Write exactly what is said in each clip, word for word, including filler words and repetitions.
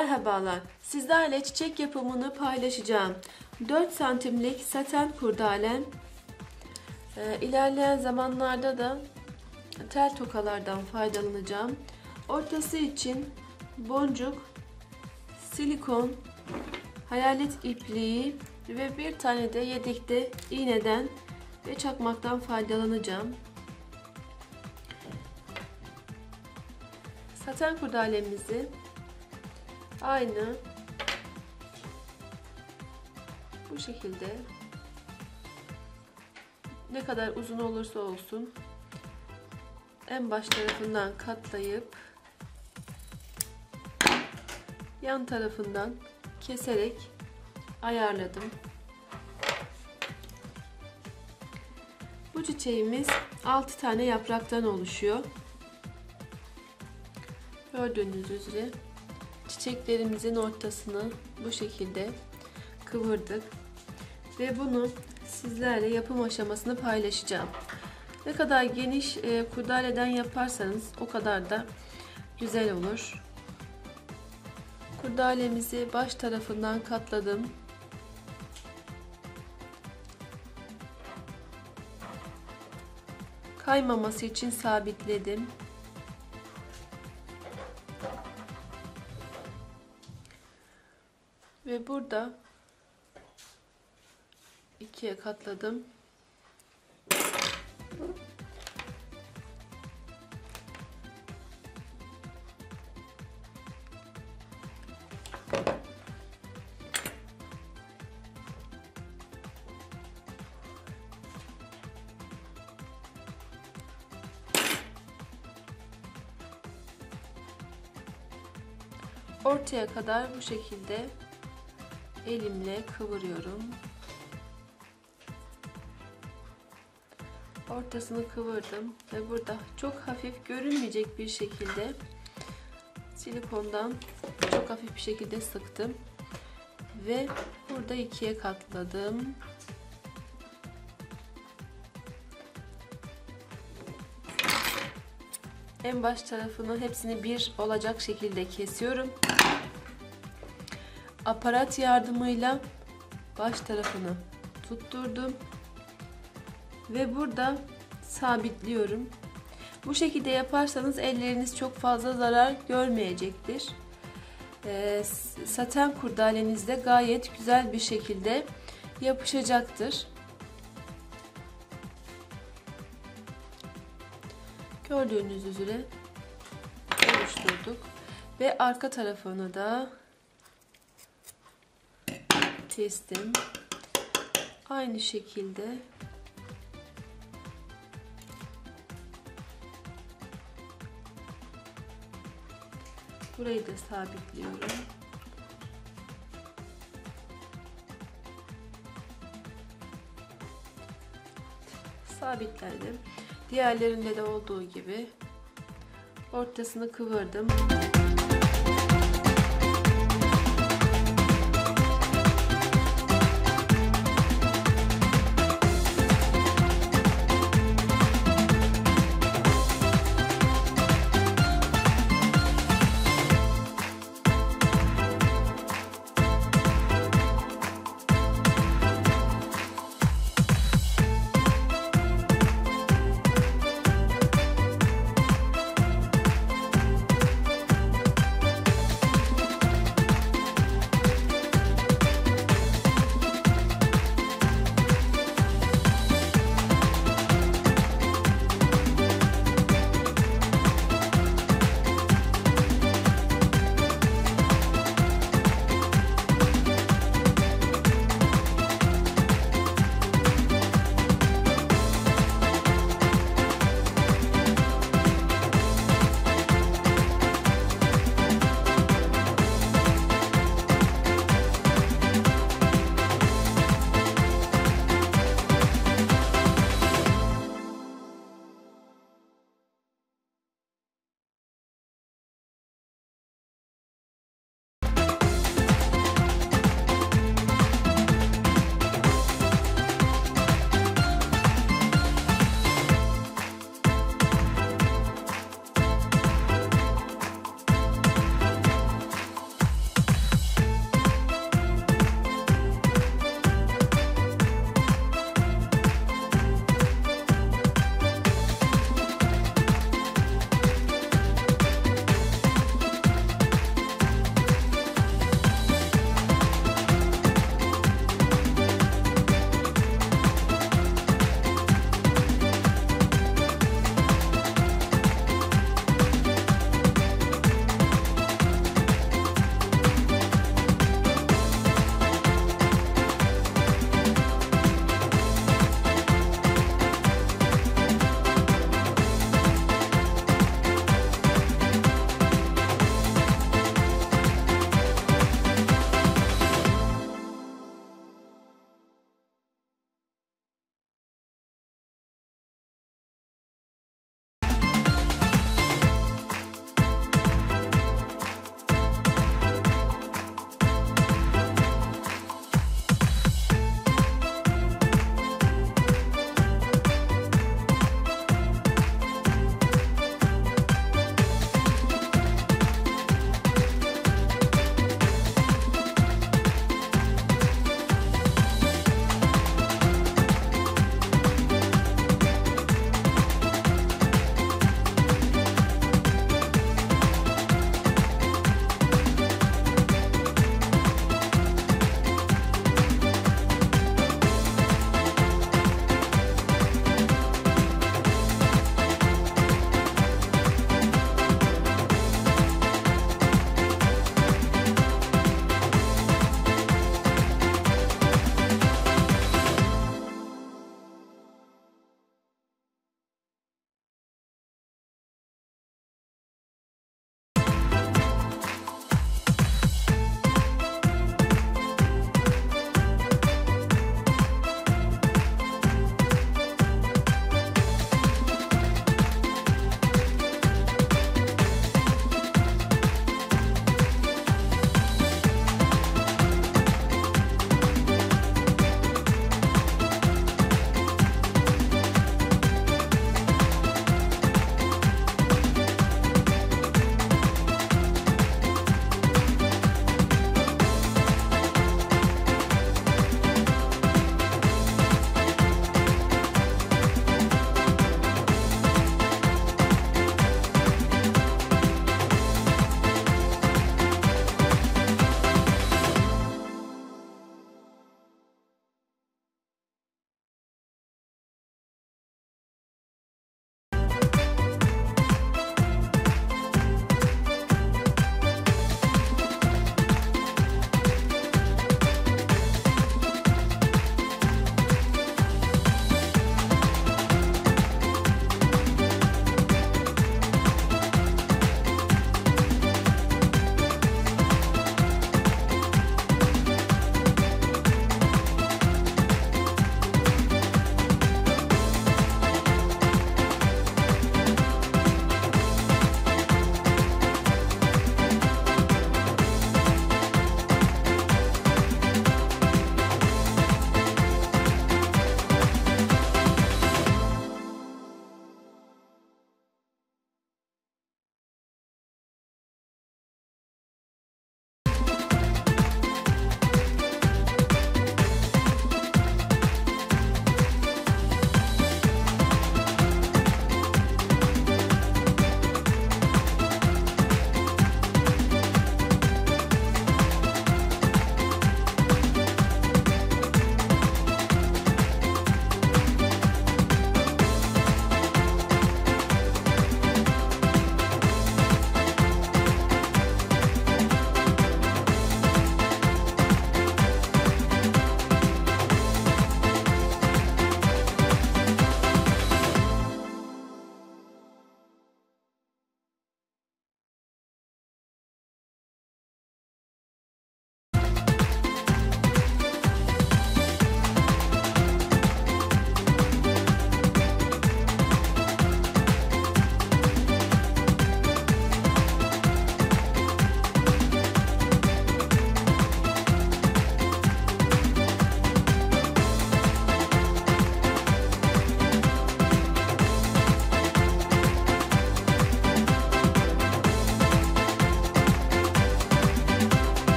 Merhabalar, sizlerle çiçek yapımını paylaşacağım. dört santimlik saten kurdalem. Ee, ilerleyen zamanlarda da tel tokalardan faydalanacağım. Ortası için boncuk, silikon, hayalet ipliği ve bir tane de yedekte iğneden ve çakmaktan faydalanacağım. Saten kurdalemizi aynı bu şekilde, ne kadar uzun olursa olsun en baş tarafından katlayıp yan tarafından keserek ayarladım. Bu çiçeğimiz altı tane yapraktan oluşuyor. Gördüğünüz üzere çiçeklerimizin ortasını bu şekilde kıvırdık ve bunu sizlerle yapım aşamasını paylaşacağım. Ne kadar geniş e, kurdaleden yaparsanız o kadar da güzel olur. Kurdalemizi baş tarafından katladım. Kaymaması için sabitledim. Ve burada ikiye katladım. Ortaya kadar bu şekilde elimle kıvırıyorum. Ortasını kıvırdım ve burada çok hafif görünmeyecek bir şekilde silikondan çok hafif bir şekilde sıktım ve burada ikiye katladım. En baş tarafını hepsini bir olacak şekilde kesiyorum. Aparat yardımıyla baş tarafını tutturdum ve burada sabitliyorum. Bu şekilde yaparsanız elleriniz çok fazla zarar görmeyecektir. Ee, saten kurdalenizde de gayet güzel bir şekilde yapışacaktır. Gördüğünüz üzere oluşturduk ve arka tarafını da kestim. Aynı şekilde burayı da sabitliyorum. Sabitledim. Diğerlerinde de olduğu gibi ortasını kıvırdım.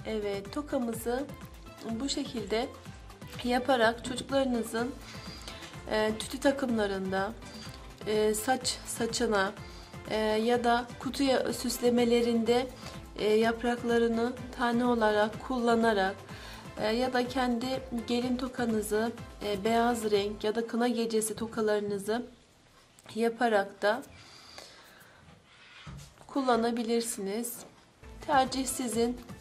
Evet, tokamızı bu şekilde yaparak çocuklarınızın e, tütü takımlarında, e, saç saçına e, ya da kutuya süslemelerinde e, yapraklarını tane olarak kullanarak e, ya da kendi gelin tokanızı e, beyaz renk ya da kına gecesi tokalarınızı yaparak da kullanabilirsiniz. Tercih sizin.